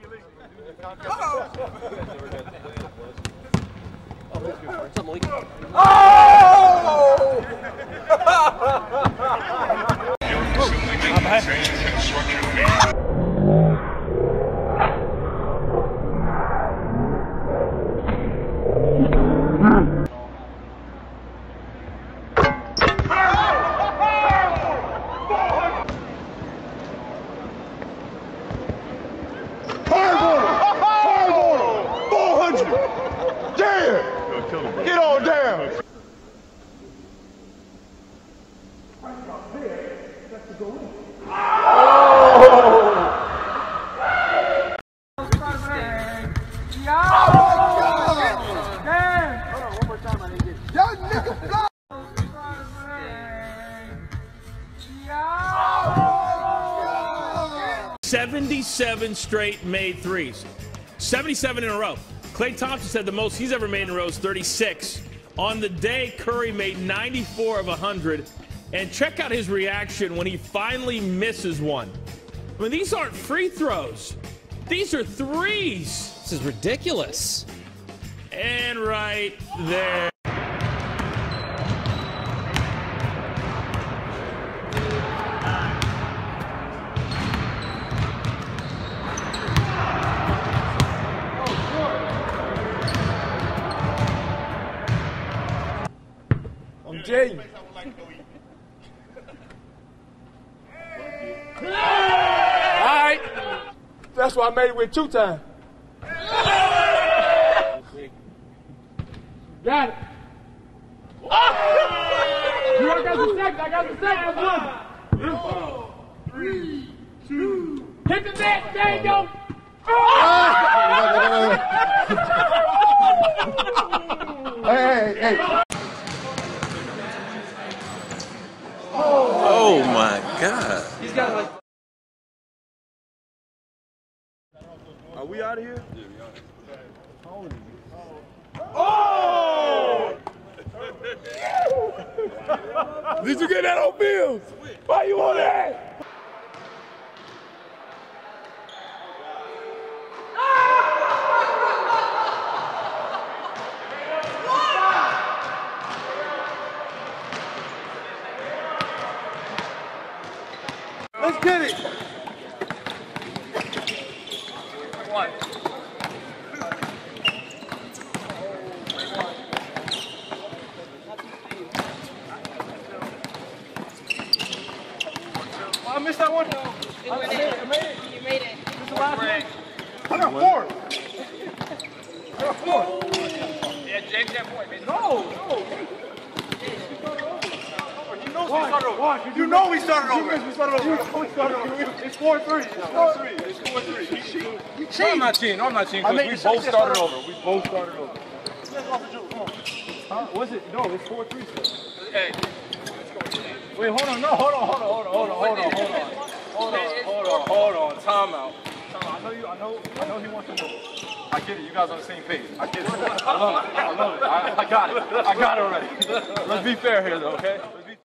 Get on down! Y'all niggas fly! 77 straight made threes. 77 in a row. Klay Thompson said the most he's ever made in a row is 36. On the day, Curry made 94 of 100. And check out his reaction when he finally misses one. I mean, these aren't free throws. These are threes. This is ridiculous. And right there. Jay. Alright. That's why I made it with 2 times. Got it. You I got the second. I got the second one. 3, 2. Hit the net. There you go. Hey. Oh my God. He's got like. Are we out of here? Yeah, we out of here. Oh! Did you get that on Bills? Why you on that? Let's get it. One. Oh, I missed that one. I made it. You made it. This is the last one. I got 4. Yeah, James that point, man. No. You know we started over. It's 4-3. It's 4-3. I'm not cheating. Because we both started over. Huh? Was it? No, it's 4-3. Hey. Wait, hold on. No, hold on. Time out. I know he wants to move. I get it. You guys are on the same page. I get it. I love it. I got it already. Let's be fair here, though, okay?